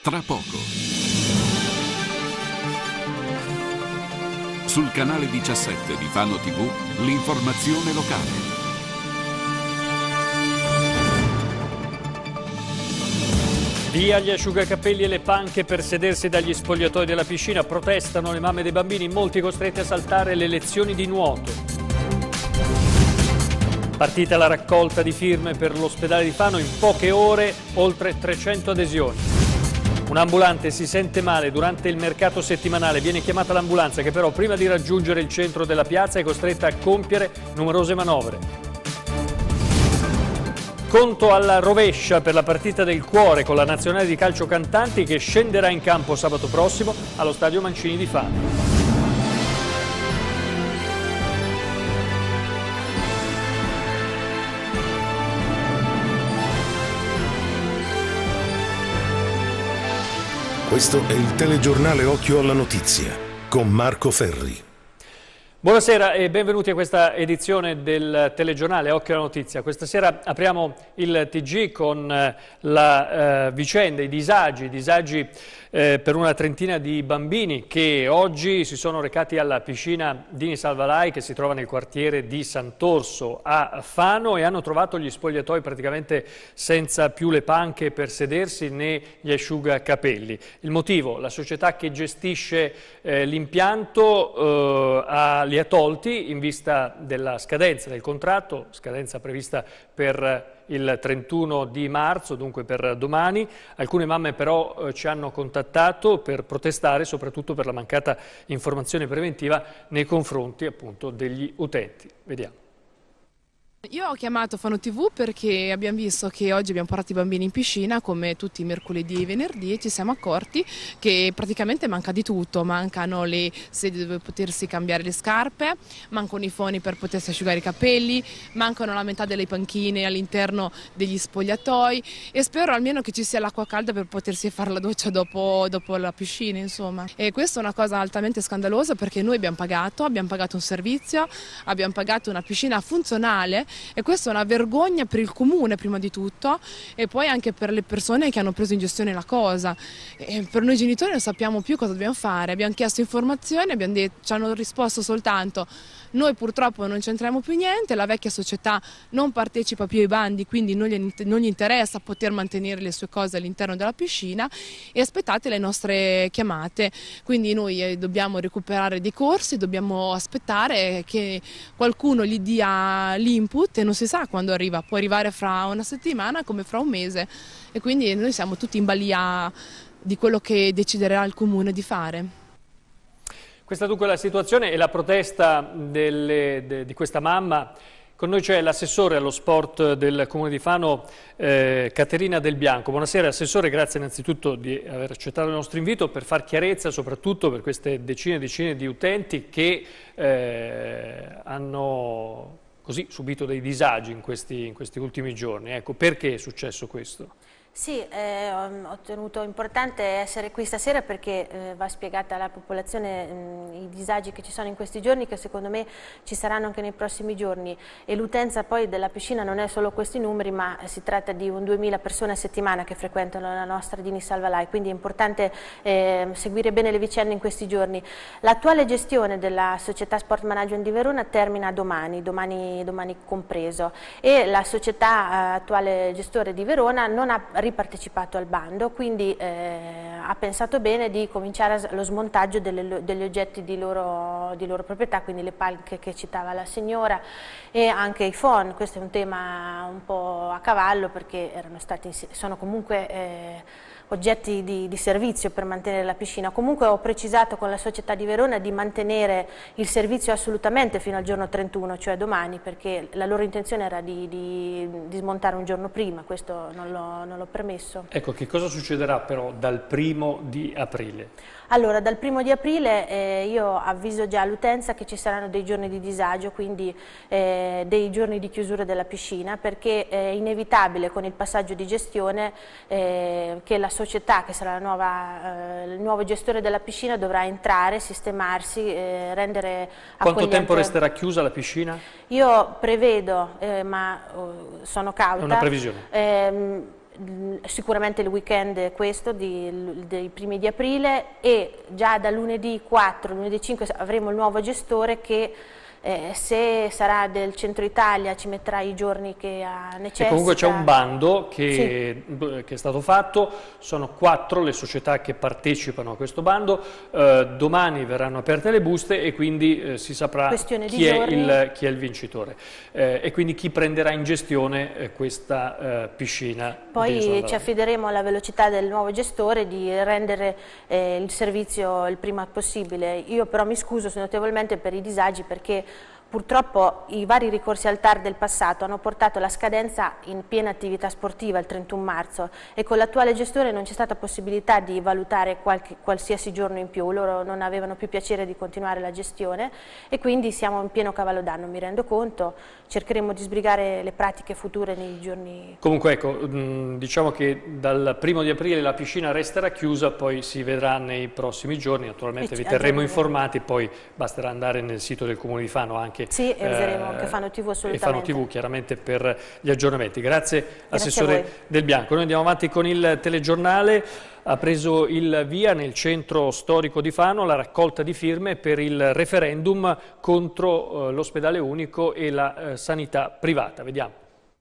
tra poco. Sul canale 17 di Fano TV, l'informazione locale. Via gli asciugacapelli e le panche per sedersi dagli spogliatoi della piscina. Protestano le mamme dei bambini, molti costretti a saltare le lezioni di nuoto. Partita la raccolta di firme per l'ospedale di Fano, in poche ore oltre 300 adesioni. Un ambulante si sente male durante il mercato settimanale, viene chiamata l'ambulanza che però prima di raggiungere il centro della piazza è costretta a compiere numerose manovre. Conto alla rovescia per la partita del cuore con la nazionale di calcio cantanti che scenderà in campo sabato prossimo allo stadio Mancini di Fano. Questo è il telegiornale Occhio alla Notizia con Marco Ferri. Buonasera e benvenuti a questa edizione del telegiornale Occhio alla Notizia. Questa sera apriamo il TG con la vicenda, i disagi per una trentina di bambini che oggi si sono recati alla piscina Dini Salvalai che si trova nel quartiere di Sant'Orso a Fano e hanno trovato gli spogliatoi praticamente senza più le panche per sedersi né gli asciugacapelli. Il motivo? La società che gestisce l'impianto li ha tolti in vista della scadenza del contratto, scadenza prevista per il 31 di marzo, dunque per domani. Alcune mamme però ci hanno contattato per protestare, soprattutto per la mancata informazione preventiva nei confronti appunto degli utenti. Vediamo. Io ho chiamato Fano TV perché abbiamo visto che oggi abbiamo portato i bambini in piscina come tutti i mercoledì e i venerdì e ci siamo accorti che praticamente manca di tutto, mancano le sedie dove potersi cambiare le scarpe, mancano i foni per potersi asciugare i capelli, mancano la metà delle panchine all'interno degli spogliatoi e spero almeno che ci sia l'acqua calda per potersi fare la doccia dopo la piscina, insomma. E questa è una cosa altamente scandalosa perché noi abbiamo pagato un servizio, abbiamo pagato una piscina funzionale. E questa è una vergogna per il comune prima di tutto e poi anche per le persone che hanno preso in gestione la cosa. E per noi genitori non sappiamo più cosa dobbiamo fare, abbiamo chiesto informazioni, ci hanno risposto soltanto noi purtroppo non c'entriamo più niente, la vecchia società non partecipa più ai bandi, quindi non gli interessa poter mantenere le sue cose all'interno della piscina e aspettate le nostre chiamate, quindi noi dobbiamo recuperare dei corsi, dobbiamo aspettare che qualcuno gli dia l'input e non si sa quando arriva, può arrivare fra una settimana come fra un mese e quindi noi siamo tutti in balia di quello che deciderà il comune di fare. Questa dunque è la situazione e la protesta di questa mamma. Con noi c'è l'assessore allo sport del Comune di Fano, Caterina Del Bianco. Buonasera Assessore, grazie innanzitutto di aver accettato il nostro invito per far chiarezza soprattutto per queste decine e decine di utenti che hanno così subito dei disagi in questi ultimi giorni. Ecco, perché è successo questo? Sì, ho tenuto importante essere qui stasera perché va spiegata alla popolazione i disagi che ci sono in questi giorni, che secondo me ci saranno anche nei prossimi giorni, e l'utenza poi della piscina non è solo questi numeri, ma si tratta di un 2000 persone a settimana che frequentano la nostra Dini Salvalai, quindi è importante seguire bene le vicende in questi giorni. L'attuale gestione della società Sport Management di Verona termina domani compreso, e la società attuale gestore di Verona non ha ripartecipato al bando, quindi ha pensato bene di cominciare lo smontaggio degli oggetti di loro proprietà, quindi le panche che citava la signora e anche i phon. Questo è un tema un po' a cavallo perché sono comunque oggetti di servizio per mantenere la piscina. Comunque ho precisato con la società di Verona di mantenere il servizio assolutamente fino al giorno 31, cioè domani, perché la loro intenzione era di smontare un giorno prima, questo non l'ho permesso. Ecco, che cosa succederà però dal 1° di aprile? Allora, dal 1° di aprile io avviso già l'utenza che ci saranno dei giorni di disagio, quindi dei giorni di chiusura della piscina, perché è inevitabile con il passaggio di gestione che la società, che sarà il nuovo gestore della piscina, dovrà entrare, sistemarsi, rendere accogliente. Quanto tempo resterà chiusa la piscina? Io prevedo, ma sono cauta. È una previsione. sicuramente il weekend questo dei primi di aprile, e già da lunedì 4, lunedì 5 avremo il nuovo gestore che se sarà del centro Italia ci metterà i giorni che necessita. E comunque c'è un bando che è stato fatto, sono 4 le società che partecipano a questo bando, domani verranno aperte le buste e quindi si saprà chi è il vincitore e quindi chi prenderà in gestione questa piscina. Poi ci affideremo alla velocità del nuovo gestore di rendere il servizio il prima possibile. Io però mi scuso notevolmente per i disagi, perché purtroppo i vari ricorsi al TAR del passato hanno portato la scadenza in piena attività sportiva il 31 marzo e con l'attuale gestore non c'è stata possibilità di valutare qualsiasi giorno in più. Loro non avevano più piacere di continuare la gestione e quindi siamo in pieno cavallo d'anno, mi rendo conto, cercheremo di sbrigare le pratiche future nei giorni. Comunque ecco, diciamo che dal 1° di aprile la piscina resterà chiusa, poi si vedrà nei prossimi giorni, naturalmente vi terremo informati, poi basterà andare nel sito del Comune di Fano anche. Sì, e useremo anche Fano TV assolutamente. E Fano TV chiaramente per gli aggiornamenti. Grazie Assessore Del Bianco. Noi andiamo avanti con il telegiornale. Ha preso il via nel centro storico di Fano la raccolta di firme per il referendum contro l'ospedale unico e la sanità privata. Vediamo.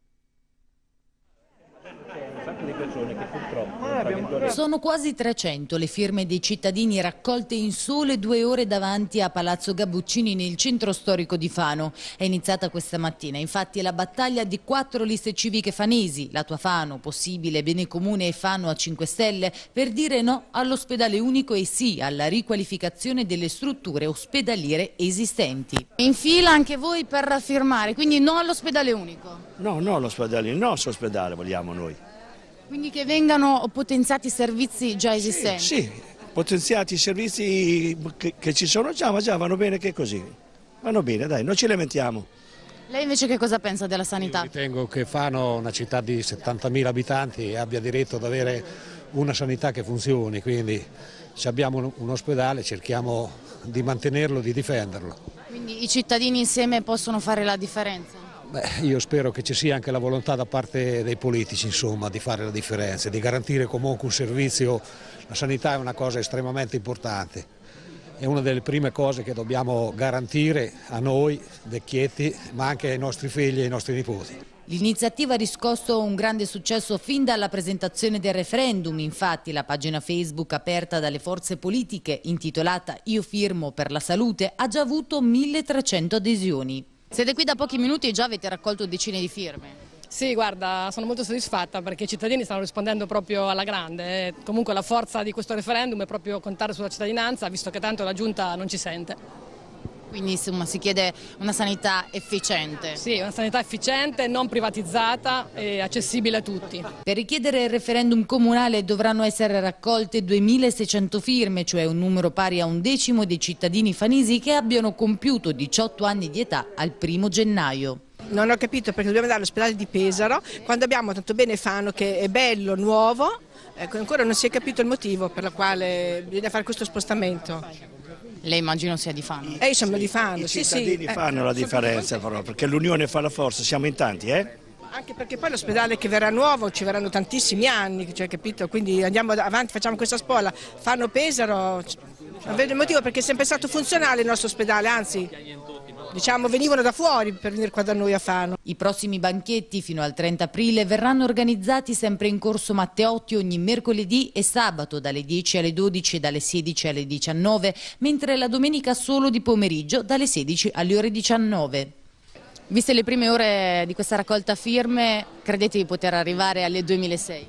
Sono quasi 300 le firme dei cittadini raccolte in sole 2 ore davanti a Palazzo Gabbuccini nel centro storico di Fano. È iniziata questa mattina, infatti, la battaglia di 4 liste civiche fanesi, La Tua Fano, Possibile, Bene Comune e Fano a 5 Stelle, per dire no all'ospedale unico e sì alla riqualificazione delle strutture ospedaliere esistenti. In fila anche voi per firmare, quindi no all'ospedale unico? No, no all'ospedale, il nostro ospedale vogliamo noi. Quindi che vengano potenziati i servizi già esistenti? Sì, potenziati i servizi che ci sono già, ma già vanno bene che così. Vanno bene, dai, non ci lamentiamo. Lei invece che cosa pensa della sanità? Io ritengo che Fano, una città di 70.000 abitanti, abbia diritto ad avere una sanità che funzioni, quindi se abbiamo un ospedale cerchiamo di mantenerlo, di difenderlo. Quindi i cittadini insieme possono fare la differenza? Beh, io spero che ci sia anche la volontà da parte dei politici, insomma, di fare la differenza, di garantire comunque un servizio. La sanità è una cosa estremamente importante, è una delle prime cose che dobbiamo garantire a noi vecchietti, ma anche ai nostri figli e ai nostri nipoti. L'iniziativa ha riscosso un grande successo fin dalla presentazione del referendum, infatti la pagina Facebook aperta dalle forze politiche intitolata Io firmo per la salute ha già avuto 1300 adesioni. Siete qui da pochi minuti e già avete raccolto decine di firme. Sì, guarda, sono molto soddisfatta perché i cittadini stanno rispondendo proprio alla grande. Comunque la forza di questo referendum è proprio contare sulla cittadinanza, visto che tanto la Giunta non ci sente. Quindi insomma si chiede una sanità efficiente. Sì, una sanità efficiente, non privatizzata e accessibile a tutti. Per richiedere il referendum comunale dovranno essere raccolte 2600 firme, cioè un numero pari a 1/10 dei cittadini fanesi che abbiano compiuto 18 anni di età al 1° gennaio. Non ho capito perché dobbiamo andare all'ospedale di Pesaro quando abbiamo tanto bene Fano che è bello, nuovo, ecco, ancora non si è capito il motivo per il quale bisogna fare questo spostamento. Lei immagino sia di Fano. Io sono di Fano, I cittadini fanno la differenza però, perché l'unione fa la forza, siamo in tanti, Anche perché poi l'ospedale che verrà nuovo ci verranno tantissimi anni, cioè, capito? Quindi andiamo avanti, facciamo questa spola. Fano Pesaro, non vedo il motivo perché è sempre stato funzionale il nostro ospedale, anzi diciamo venivano da fuori per venire qua da noi a Fano. I prossimi banchetti fino al 30 aprile verranno organizzati sempre in Corso Matteotti ogni mercoledì e sabato dalle 10 alle 12 e dalle 16 alle 19, mentre la domenica solo di pomeriggio dalle 16 alle ore 19. Viste le prime ore di questa raccolta firme, credete di poter arrivare alle 2006?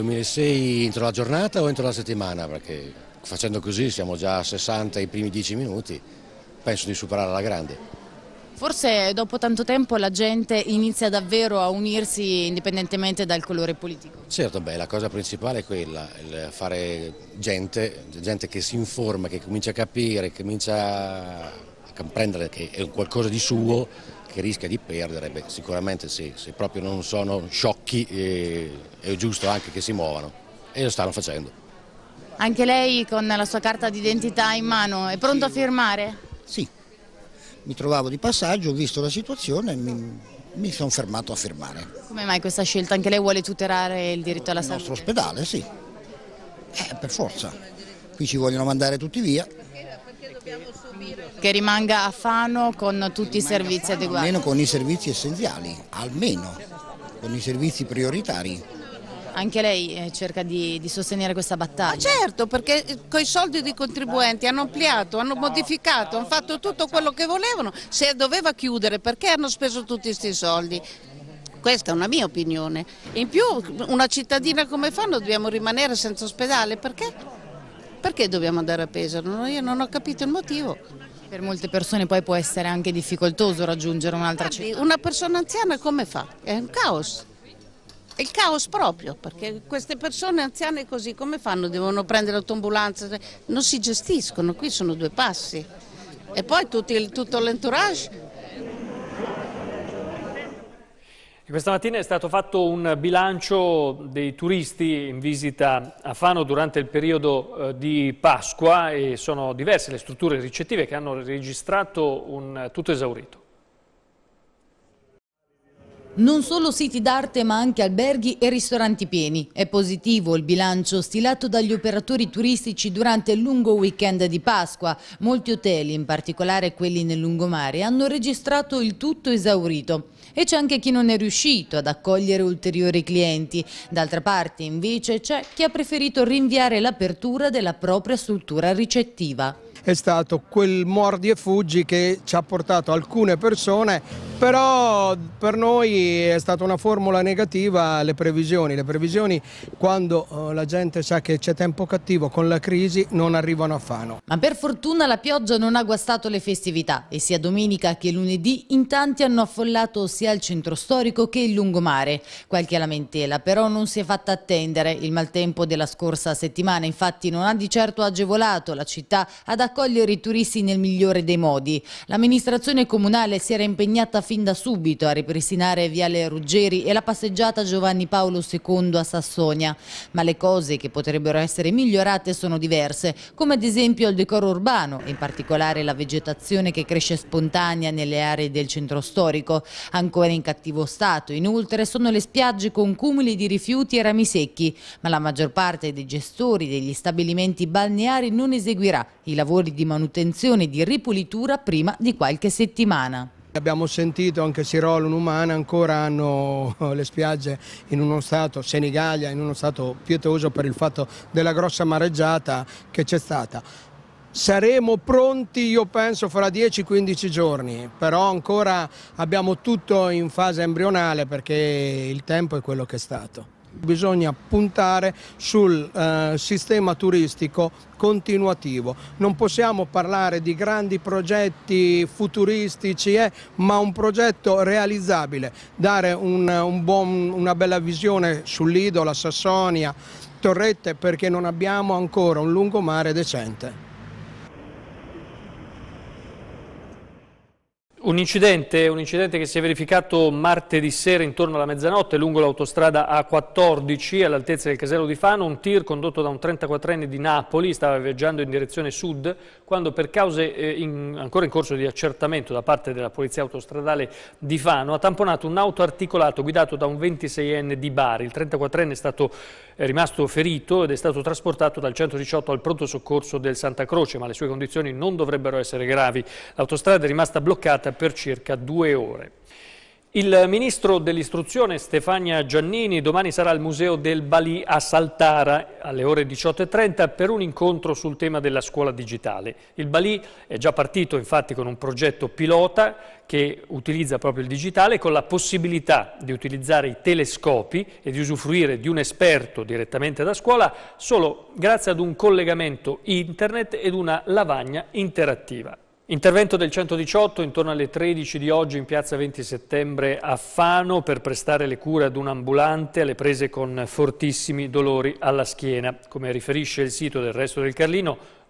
2006 entro la giornata o entro la settimana? Perché facendo così siamo già a 60 i primi 10 minuti, penso di superare alla grande. Forse dopo tanto tempo la gente inizia davvero a unirsi indipendentemente dal colore politico. Certo, beh, la cosa principale è quella, il fare gente che si informa, che comincia a capire, che comincia a comprendere che è qualcosa di suo, che rischia di perdere. Beh, sicuramente sì, se proprio non sono sciocchi è giusto anche che si muovano e lo stanno facendo. Anche lei con la sua carta d'identità in mano è pronto a firmare? Sì. Mi trovavo di passaggio, ho visto la situazione, mi sono fermato a firmare. Come mai questa scelta? Anche lei vuole tutelare il diritto alla salute? Il nostro ospedale, sì, per forza. Qui ci vogliono mandare tutti via. Che rimanga a Fano con tutti i servizi adeguati? Almeno con i servizi essenziali, almeno con i servizi prioritari. Anche lei cerca di sostenere questa battaglia? Ma certo, perché con i soldi dei contribuenti hanno ampliato, hanno modificato, hanno fatto tutto quello che volevano. Se doveva chiudere, perché hanno speso tutti questi soldi? Questa è una mia opinione. In più, una cittadina come Fano dobbiamo rimanere senza ospedale, perché? Perché dobbiamo andare a Pesaro? Io non ho capito il motivo. Per molte persone poi può essere anche difficoltoso raggiungere un'altra città. Una persona anziana come fa? È un caos. È il caos proprio, perché queste persone anziane così come fanno? Devono prendere l'autoambulanza, non si gestiscono, qui sono due passi. E poi tutto l'entourage. Questa mattina è stato fatto un bilancio dei turisti in visita a Fano durante il periodo di Pasqua e sono diverse le strutture ricettive che hanno registrato un tutto esaurito. Non solo siti d'arte ma anche alberghi e ristoranti pieni. È positivo il bilancio stilato dagli operatori turistici durante il lungo weekend di Pasqua. Molti hotel, in particolare quelli nel lungomare, hanno registrato il tutto esaurito. E c'è anche chi non è riuscito ad accogliere ulteriori clienti. D'altra parte, invece, c'è chi ha preferito rinviare l'apertura della propria struttura ricettiva. È stato quel mordi e fuggi che ci ha portato alcune persone, però per noi è stata una formula negativa le previsioni. Le previsioni, quando la gente sa che c'è tempo cattivo con la crisi, non arrivano a Fano. Ma per fortuna la pioggia non ha guastato le festività e sia domenica che lunedì in tanti hanno affollato sia il centro storico che il lungomare. Qualche lamentela però non si è fatta attendere. Il maltempo della scorsa settimana infatti non ha di certo agevolato la città ad accogliere i turisti nel migliore dei modi. L'amministrazione comunale si era impegnata fin da subito a ripristinare Viale Ruggeri e la passeggiata Giovanni Paolo II a Sassonia, ma le cose che potrebbero essere migliorate sono diverse, come ad esempio il decoro urbano, in particolare la vegetazione che cresce spontanea nelle aree del centro storico. Ancora in cattivo stato, inoltre, sono le spiagge con cumuli di rifiuti e rami secchi, ma la maggior parte dei gestori degli stabilimenti balneari non eseguirà i lavori di manutenzione e di ripulitura prima di qualche settimana. Abbiamo sentito anche Sirolo, Numana ancora hanno le spiagge in uno stato, Senigallia in uno stato pietoso per il fatto della grossa mareggiata che c'è stata. Saremo pronti, io penso, fra 10-15 giorni, però ancora abbiamo tutto in fase embrionale perché il tempo è quello che è stato. Bisogna puntare sul sistema turistico continuativo. Non possiamo parlare di grandi progetti futuristici, ma un progetto realizzabile, dare una bella visione sul Lido, la Sassonia, Torrette, perché non abbiamo ancora un lungomare decente. Un incidente che si è verificato martedì sera intorno alla mezzanotte lungo l'autostrada A14 all'altezza del casello di Fano. Un tir condotto da un 34enne di Napoli stava viaggiando in direzione sud quando, per cause ancora in corso di accertamento da parte della polizia autostradale di Fano, ha tamponato un auto articolato guidato da un 26enne di Bari. Il 34enne è rimasto ferito ed è stato trasportato dal 118 al pronto soccorso del Santa Croce, ma le sue condizioni non dovrebbero essere gravi. L'autostrada è rimasta bloccata per circa 2 ore. Il ministro dell'istruzione Stefania Giannini domani sarà al Museo del Balì a Saltara alle ore 18:30 per un incontro sul tema della scuola digitale. Il Balì è già partito infatti con un progetto pilota che utilizza proprio il digitale, con la possibilità di utilizzare i telescopi e di usufruire di un esperto direttamente da scuola solo grazie ad un collegamento internet ed una lavagna interattiva. Intervento del 118 intorno alle 13 di oggi in piazza 20 settembre a Fano per prestare le cure ad un ambulante alle prese con fortissimi dolori alla schiena. Come riferisce il sito del Resto del Carlino,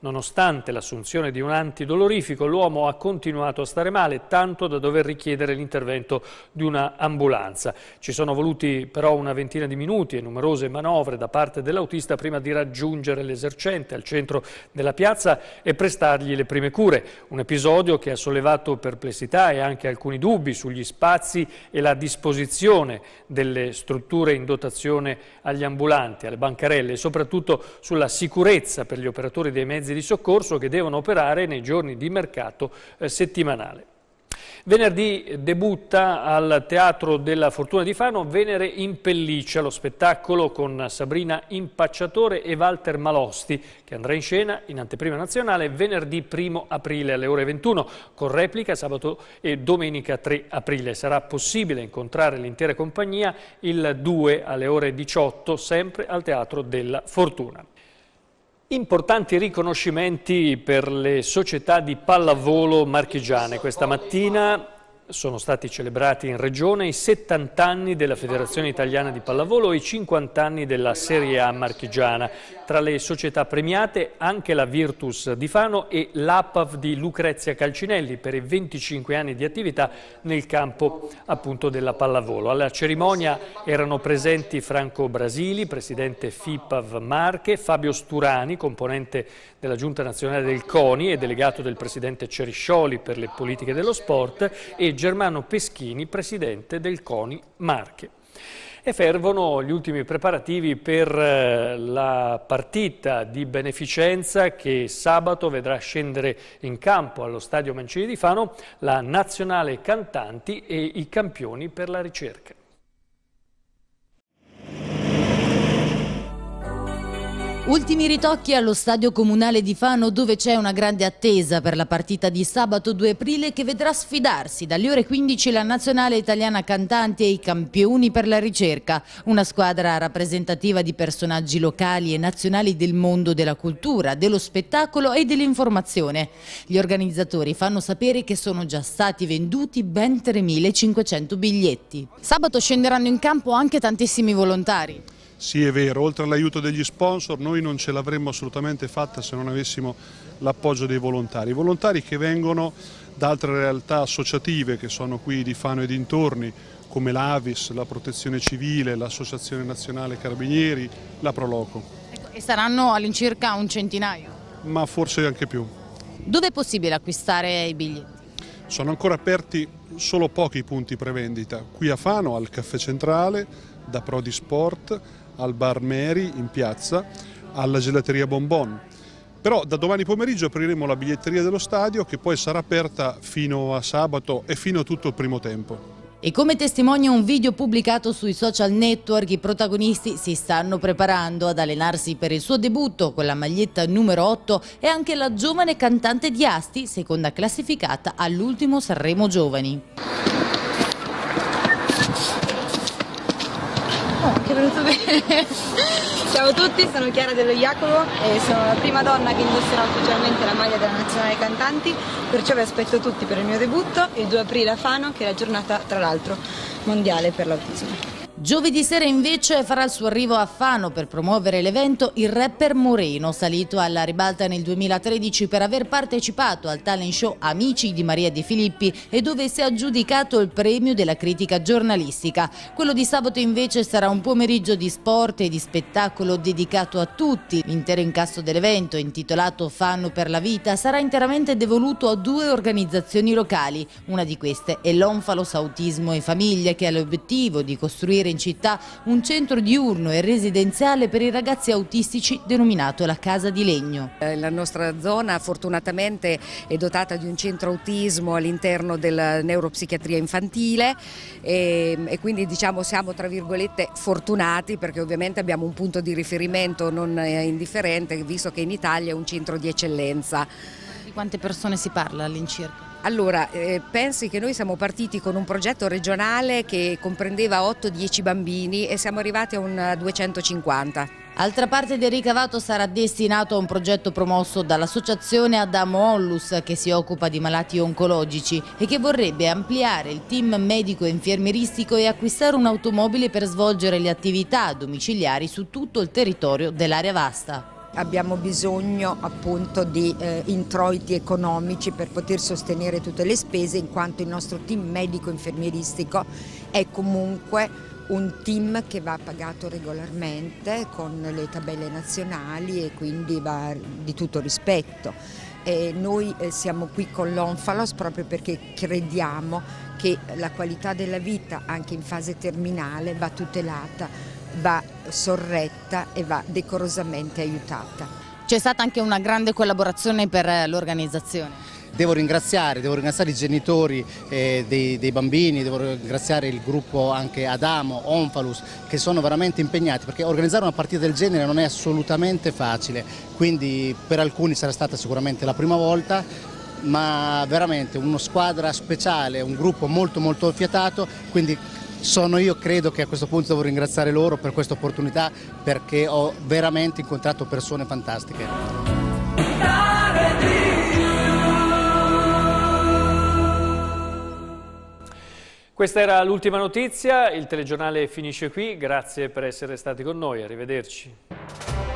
Nonostante l'assunzione di un antidolorifico, l'uomo ha continuato a stare male, tanto da dover richiedere l'intervento di una ambulanza. Ci sono voluti però una ventina di minuti e numerose manovre da parte dell'autista prima di raggiungere l'esercente al centro della piazza e prestargli le prime cure. Un episodio che ha sollevato perplessità e anche alcuni dubbi sugli spazi e la disposizione delle strutture in dotazione agli ambulanti, alle bancarelle e soprattutto sulla sicurezza per gli operatori dei mezzi di soccorso che devono operare nei giorni di mercato settimanale. Venerdì debutta al Teatro della Fortuna di Fano Venere in pelliccia, lo spettacolo con Sabrina Impacciatore e Walter Malosti, che andrà in scena in anteprima nazionale venerdì 1 aprile alle ore 21, con replica sabato e domenica 3 aprile. Sarà possibile incontrare l'intera compagnia il 2 alle ore 18, sempre al Teatro della Fortuna. Importanti riconoscimenti per le società di pallavolo marchigiane. Questa mattina sono stati celebrati in Regione i 70 anni della Federazione Italiana di Pallavolo e i 50 anni della Serie A marchigiana. Tra le società premiate anche la Virtus di Fano e l'APAV di Lucrezia Calcinelli per i 25 anni di attività nel campo appunto della pallavolo. Alla cerimonia erano presenti Franco Brasili, presidente FIPAV Marche, Fabio Sturani, componente della Giunta Nazionale del CONI e delegato del presidente Ceriscioli per le politiche dello sport, e Germano Peschini, presidente del CONI Marche. E fervono gli ultimi preparativi per la partita di beneficenza che sabato vedrà scendere in campo allo Stadio Mancini di Fano la Nazionale Cantanti e i campioni per la ricerca. Ultimi ritocchi allo Stadio Comunale di Fano, dove c'è una grande attesa per la partita di sabato 2 aprile che vedrà sfidarsi dalle ore 15 la Nazionale Italiana Cantanti e i campioni per la ricerca, una squadra rappresentativa di personaggi locali e nazionali del mondo della cultura, dello spettacolo e dell'informazione. Gli organizzatori fanno sapere che sono già stati venduti ben 3.500 biglietti. Sabato scenderanno in campo anche tantissimi volontari. Sì, è vero, oltre all'aiuto degli sponsor noi non ce l'avremmo assolutamente fatta se non avessimo l'appoggio dei volontari. Volontari che vengono da altre realtà associative che sono qui di Fano e dintorni, come l'Avis, la Protezione Civile, l'Associazione Nazionale Carabinieri, la Proloco. E saranno all'incirca un centinaio? Ma forse anche più. Dove è possibile acquistare i biglietti? Sono ancora aperti solo pochi punti prevendita, qui a Fano al Caffè Centrale, da Prodi Sport, al Bar Mary in piazza, alla gelateria Bonbon. Però da domani pomeriggio apriremo la biglietteria dello stadio, che poi sarà aperta fino a sabato e fino a tutto il primo tempo. E come testimonia un video pubblicato sui social network, i protagonisti si stanno preparando ad allenarsi per il suo debutto con la maglietta numero 8 e anche la giovane cantante di Asti, seconda classificata all'ultimo Sanremo Giovani. Che è venuto bene. Ciao a tutti, sono Chiara dello Jacopo e sono la prima donna che indosserà ufficialmente la maglia della Nazionale Cantanti, perciò vi aspetto tutti per il mio debutto il 2 aprile a Fano, che è la giornata tra l'altro mondiale per l'autismo. Giovedì sera invece farà il suo arrivo a Fano per promuovere l'evento il rapper Moreno, salito alla ribalta nel 2013 per aver partecipato al talent show Amici di Maria De Filippi e dove si è aggiudicato il premio della critica giornalistica. Quello di sabato invece sarà un pomeriggio di sport e di spettacolo dedicato a tutti. L'intero incasso dell'evento, intitolato Fano per la vita, sarà interamente devoluto a 2 organizzazioni locali. Una di queste è l'Onfalos Autismo e Famiglia, che ha l'obiettivo di costruire in città un centro diurno e residenziale per i ragazzi autistici denominato la Casa di Legno. La nostra zona fortunatamente è dotata di un centro autismo all'interno della neuropsichiatria infantile e quindi diciamo siamo tra virgolette fortunati, perché ovviamente abbiamo un punto di riferimento non indifferente, visto che in Italia è un centro di eccellenza. Di quante persone si parla all'incirca? Allora, pensi che noi siamo partiti con un progetto regionale che comprendeva 8-10 bambini e siamo arrivati a un 250. Altra parte del ricavato sarà destinato a un progetto promosso dall'associazione Adamo Onlus, che si occupa di malati oncologici e che vorrebbe ampliare il team medico-infermieristico e acquistare un'automobile per svolgere le attività domiciliari su tutto il territorio dell'area vasta. abbiamo bisogno appunto di introiti economici per poter sostenere tutte le spese, in quanto il nostro team medico-infermieristico è comunque un team che va pagato regolarmente con le tabelle nazionali e quindi va di tutto rispetto. Noi siamo qui con l'Onfalos proprio perché crediamo che la qualità della vita anche in fase terminale va tutelata, va sorretta e va decorosamente aiutata. C'è stata anche una grande collaborazione per l'organizzazione. Devo ringraziare i genitori dei bambini, devo ringraziare il gruppo anche Adamo, Onfalus, che sono veramente impegnati, perché organizzare una partita del genere non è assolutamente facile, quindi per alcuni sarà stata sicuramente la prima volta, ma veramente una squadra speciale, un gruppo molto molto affiatato, quindi io credo che a questo punto devo ringraziare loro per questa opportunità, perché ho veramente incontrato persone fantastiche. Questa era l'ultima notizia, il telegiornale finisce qui, grazie per essere stati con noi, arrivederci.